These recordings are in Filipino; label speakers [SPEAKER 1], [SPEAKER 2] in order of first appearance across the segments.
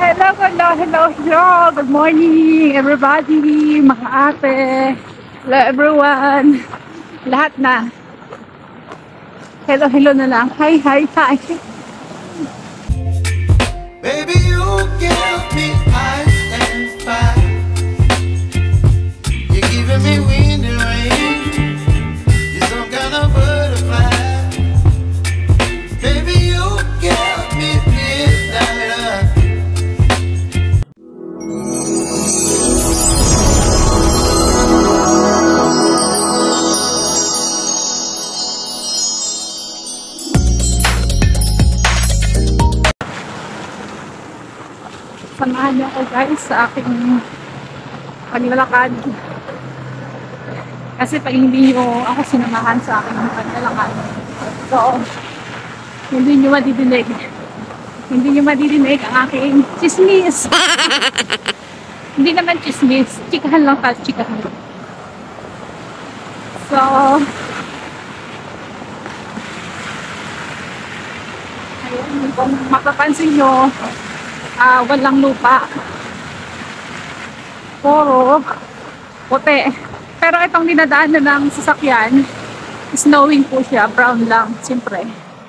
[SPEAKER 1] Hello, hello, hello, hello. Good morning, everybody, mga ate. Hello, everyone. Lahat na. Hello, hello na lang. Hi, hi, hi.
[SPEAKER 2] Baby, you give me ice and fire. You're giving me wind and rain. You're some kind of butterfly. Baby, you give me midnight.
[SPEAKER 1] Samahan niyo ako guys sa aking paglalakad. Kasi pag hindi niyo ako sinamahan sa aking paglalakad, so hindi niyo madidinig. Hindi niyo madidinig ang aking chismis. Hindi naman chismis. Chikahan lang tayo, chikahan. So, ayun, kung mapapansin nyo, walang lupa. Puro puti. Pero itong dinadaanan ng sasakyan, snowing po siya, brown lang, siyempre.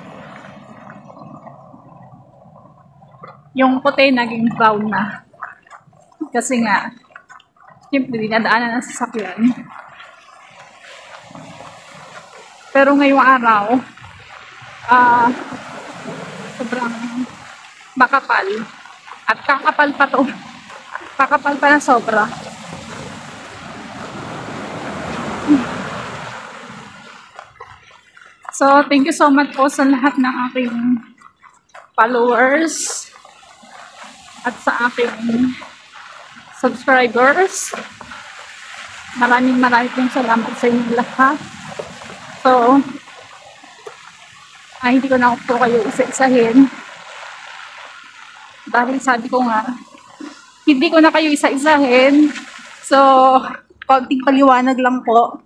[SPEAKER 1] Yung puti naging brown na. Kasi nga, siyempre dinadaanan ng sasakyan. Pero ngayong araw, sobrang makapal. At kakapal pa to. Kakapal pa na sobra. So, thank you so much po sa lahat ng aking followers at sa aking subscribers. Maraming pong salamat sa inyong lahat. So, hindi ko na po kayo isa-isahin. Dahil sabi ko nga, hindi ko na kayo isa-isahin. So, konting paliwanag lang po.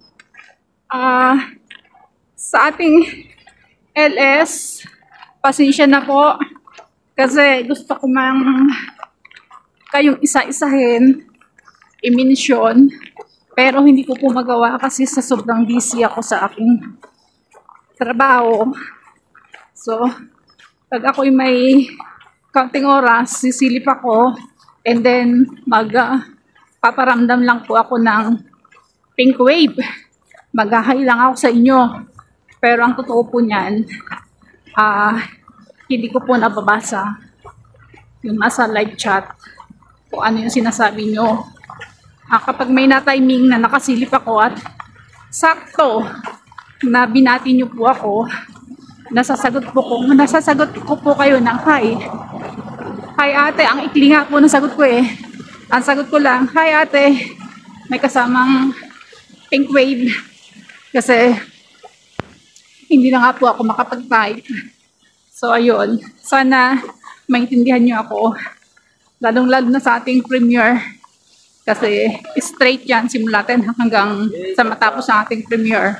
[SPEAKER 1] Sa ating LS, pasensya na po. Kasi gusto ko mang kayong isa-isahin, i-mention. Pero hindi ko po magawa kasi sa sobrang busy ako sa aking trabaho. So, pag ako'y may kaunting oras, sisilip ako, and then paparamdam lang po ako ng pink wave. Mag-hi lang ako sa inyo. Pero ang totoo po niyan, hindi ko po nababasa yung nasa live chat kung ano yung sinasabi nyo. Kapag may na-timing na nakasilip ako at sakto na binati nyo po ako, nasasagot ko po kayo ng hi. Hi ate, ang ikli nga po ng sagot ko eh. Ang sagot ko lang, hi ate, may kasamang pink wave. Kasi hindi na nga po ako makapag-type. So ayun, sana maintindihan nyo ako. Lalong-lalo na sa ating premiere. Kasi straight yan, simulatin hanggang sa matapos ang ating premiere.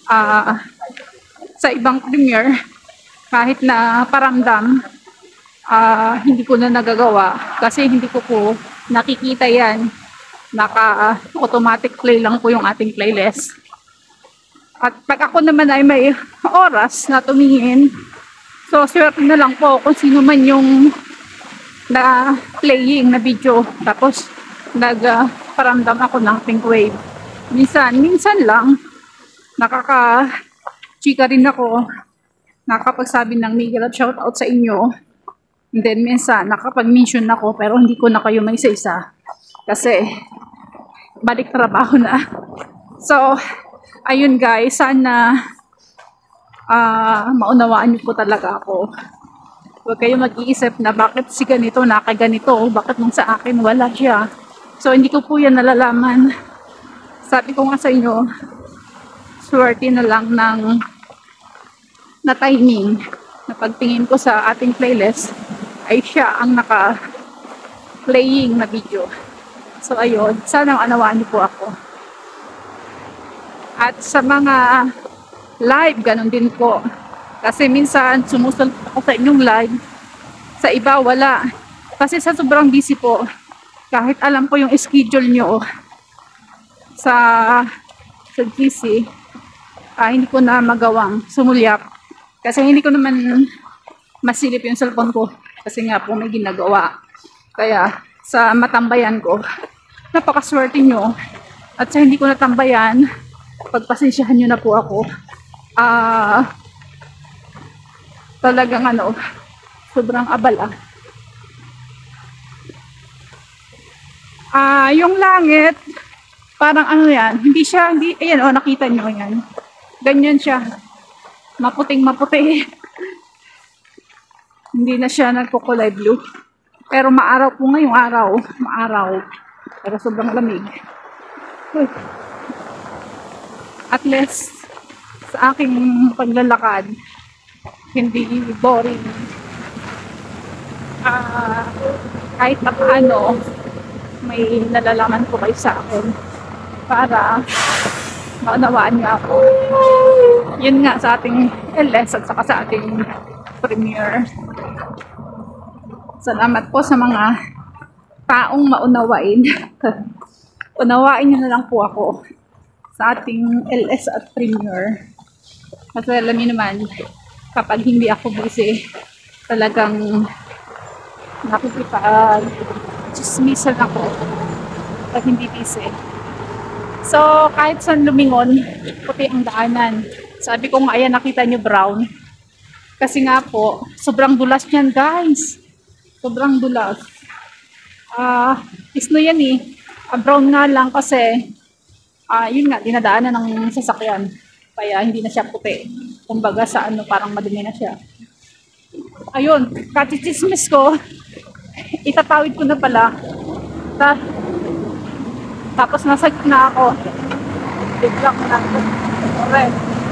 [SPEAKER 1] Sa ibang premiere, kahit na paramdam, hindi ko na nagagawa kasi hindi ko po nakikita yan. Naka-automatic play lang po yung ating playlist. At pag ako naman ay may oras na tumingin, so swerte na lang po kung sino man yung na-playing na video. Tapos nagparamdam ako ng pink wave. Minsan lang, nakaka-chika rin ako, nakakapagsabi ng mega love shoutout sa inyo. And then minsan, nakapag-mention ako, pero hindi ko na kayo may isa-isa. Kasi, balik trabaho na. So, ayun guys, sana maunawaan niyo po talaga ako. Huwag kayo mag-iisip na bakit si ganito, nakaganito, bakit nung sa akin wala siya. So, hindi ko po yan nalalaman. Sabi ko nga sa inyo, swerte na lang ng na timing na pagtingin ko sa ating playlist ay siya ang naka-playing na video. So, ayun. Sana maunawaan niyo po ako. At sa mga live, ganun din po. Kasi minsan, sumusunod ako sa inyong live. Sa iba, wala. Kasi sa sobrang busy po, kahit alam ko yung schedule nyo sa GC, hindi ko na magawang sumulyap. Kasi hindi ko naman masilip yung cellphone ko. Kasi nga po may ginagawa. Kaya sa matambayan ko, napakaswerte nyo. At sa hindi ko natambayan, pagpasensyahan nyo na po ako. Talagang sobrang abala. Yung langit, parang yan, ayan nakita nyo yan. Ganyan siya. Maputing maputi. Hindi na siya nagkukulay blue. Pero maaraw po ngayong araw. Maaraw. Pero sobrang lamig. Uy. At least, sa aking paglalakad, hindi boring. Kahit na paano, may nalalaman po kayo sa akin para maunawaan niyo ako. Yun nga sa ating LS at saka sa ating premiere. Salamat po sa mga taong maunawain. Unawain niyo na lang po ako sa ating LS at premiere. Kasi alam niyo naman, kapag hindi ako busy, talagang nakikipag-chismisan ako pag hindi busy. So, kahit saan lumingon, puti ang daanan. Sabi ko nga, ayan, nakita nyo brown. Kasi nga po, sobrang dulas niyan, guys. Sobrang dulas. Isno yan eh. Brown nga lang kasi, yun nga, dinadaanan ng sasakyan. Kaya hindi na siya puti. Kumbaga sa parang madumi na siya. Ayun, kachichismis ko, itatawid ko na pala. Tapos nasa gitna ako. Biglang na ako. Alright.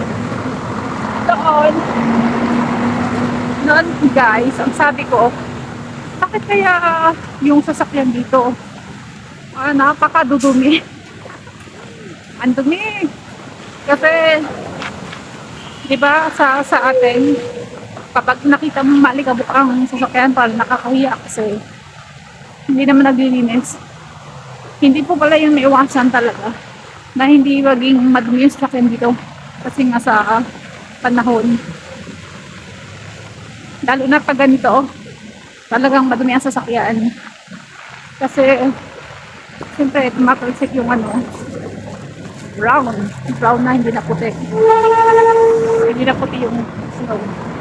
[SPEAKER 1] Noon guys, ang sabi ko, bakit kaya yung sasakyan dito? Napakadudumi. Ang dumi. Kasi, di ba sa atin, kapag nakita mo malikabok ang sasakyan, parang nakakahiya kasi hindi naman naglilinis. Hindi po pala yung maiwasan talaga na hindi maging madumi yung sasakyan dito kasi nga sa panahon. Lalo na pag ganito, talagang madumi ang sasakyan. Kasi, siyempre, tumatalsik yung brown. Brown na, hindi na puti. Hindi na puti yung snow.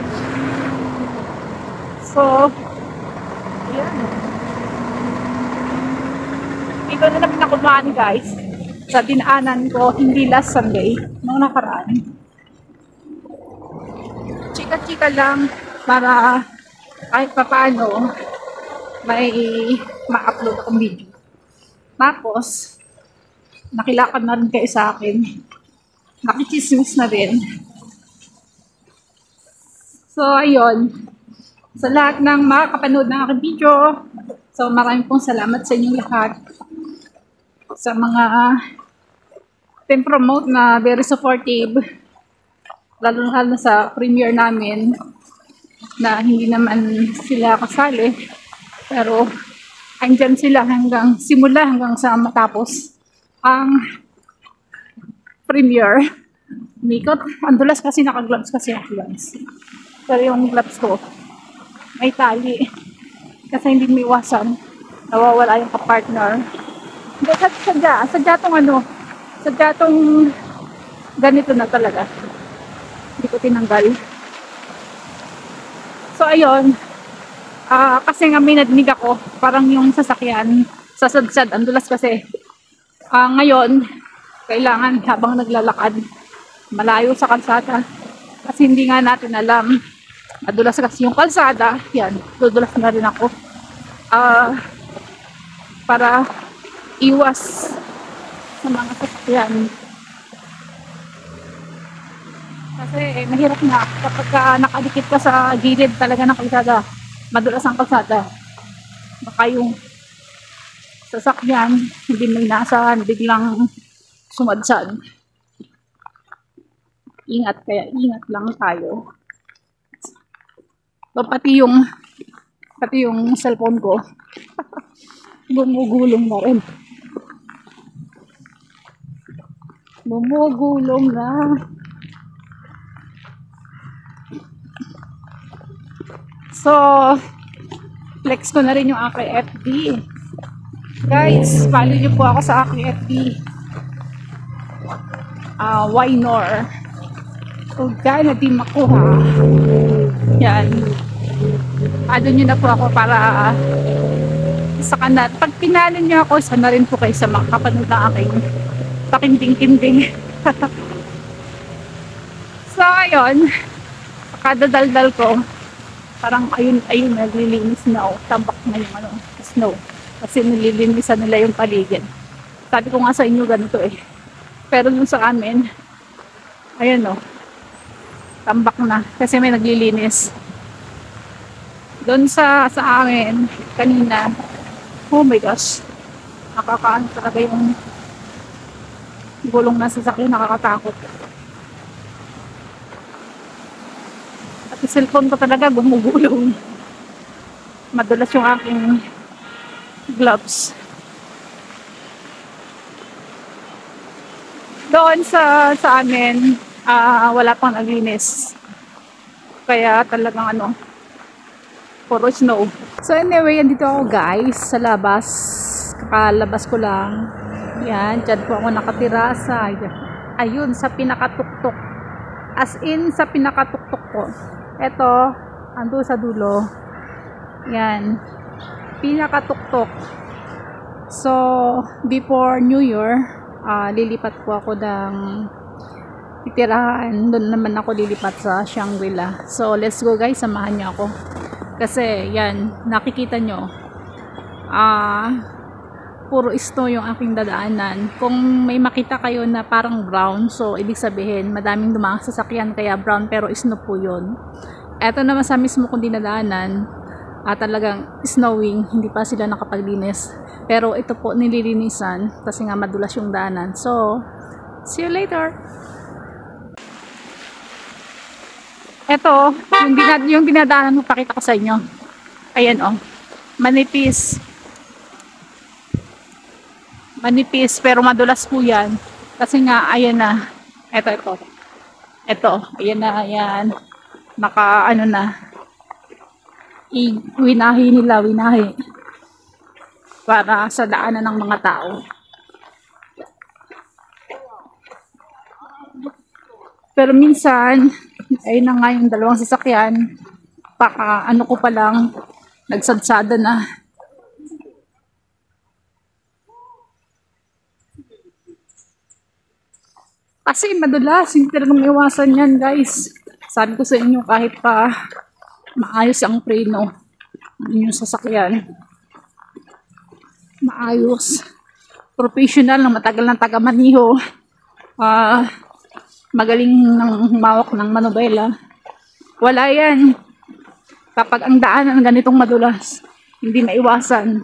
[SPEAKER 1] So, yan. Ito na namin nakumaan guys sa dinaanan ko, hindi last Sunday, nung nakaraan. Chika-chika lang para kahit papaano may ma-upload akong video. Tapos, nakilakad na rin kayo sa akin. Nakichismis na rin. So, ayun. Sa lahat ng makakapanood ng aking video, so maraming pong salamat sa inyong lahat. Sa mga team promote na very supportive, lalo na sa premiere namin, na hindi naman sila kasali, pero andyan sila hanggang simula hanggang sa matapos ang premiere. Mikot, ang dulas kasi naka-gloves kasi ako guys. Pero yung gloves ko, may tali. Kasi hindi may iwasan. Nawawala yung kapartner. Hindi, sadya tong ganito na talaga. Hindi ko tinanggal. So, ayun. Kasi nga may nadinig ako, parang yung sasakyan, sasadsad, ang dulas kasi. Ngayon, kailangan habang naglalakad, malayo sa kalsada. Kasi hindi nga natin alam. Madulas kasi yung kalsada. Yan, dudulas na rin ako. Para iwas sa mga sasakyan. Kasi mahirap na kapag nakadikit ka sa gilid talaga ng kalsada. Madulas ang kalsada. Baka yung sasakyan, hindi may inasahan, biglang sumadsad. Ingat, kaya ingat lang tayo. So, pati yung Pati yung cellphone ko, gumugulong na rin. Gumugulong na. So, flex ko na rin yung aking FB. Guys, follow nyo po ako sa aking FB. Wynor. Huwag na team ako ha. Yan. Ano nyo na po ako para sa kanal. Pag pinalo nyo ako, isa na rin po kayo sa makapanood ng aking pakinding-kinding. So, ayun. Kadadaldal ko. Parang ayun, naglilinis na o. Tambak na yung snow. Kasi nililinisan nila yung paligid. Sabi ko nga sa inyo ganito eh. Pero dun sa amin, ayun o. Tambak na. Kasi may naglilinis. Doon sa amin, kanina, oh my gosh, nakakaano talaga yung gulong na sasakyan, nakakatakot. At yung cellphone ko talaga gumugulong. Madulas yung aking gloves. Doon sa amin, wala pang naglinis. Kaya talagang puro snow. So anyway, andito ako guys sa labas. Kakalabas ko lang. Yan, dyan po ako nakatira sa ayun, sa pinakatuktok. As in, sa pinakatuktok ko. Ito, ando sa dulo. Yan. Pinakatuktok. So, before New Year, lilipat po ako ng titirahan. Doon naman ako lilipat sa Shangri-La. So, let's go guys, samahan niyo ako. Kasi, yan, nakikita nyo, puro snow yung aking dadaanan. Kung may makita kayo na parang brown, so, ibig sabihin, madaming dumang sasakyan, kaya brown, pero snow po yun. Eto naman sa mismo kong dinadaanan, talagang snowing, hindi pa sila nakapaglinis. Pero ito po, nililinisan, kasi nga madulas yung daanan. So, see you later! Ito, yung dinadaanan ko, pakita ko sa inyo. Ayan o. Manipis. Manipis, pero madulas po yan. Kasi nga, ayan na. Ito. Ayan na, ayan. Na. Winahi. Para sa daanan ng mga tao. Pero minsan, ayun na nga yung dalawang sasakyan, ko pa lang, nagsadsada na. Kasi madulas, hindi talaga maiwasan yan guys. Sabi ko sa inyo, kahit pa maayos ang preno, yung sasakyan, maayos, professional, na matagal ng taga-maniho, magaling ng humawak ng manobela. Wala yan. Kapag ang daanan ganitong madulas, hindi maiwasan.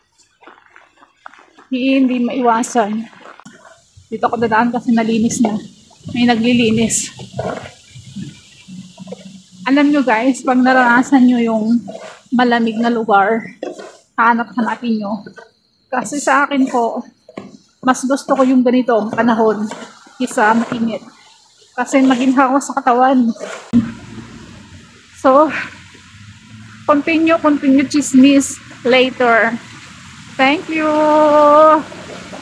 [SPEAKER 1] Hindi maiwasan. Dito ako dadaan kasi nalinis na. May naglilinis. Alam nyo guys, pag naranasan nyo yung malamig na lugar, hanap-hanapin nyo. Kasi sa akin po, mas gusto ko yung ganitong panahon kisa mainit. Kasi maginhawa sa katawan. So, continue chismis later. Thank you!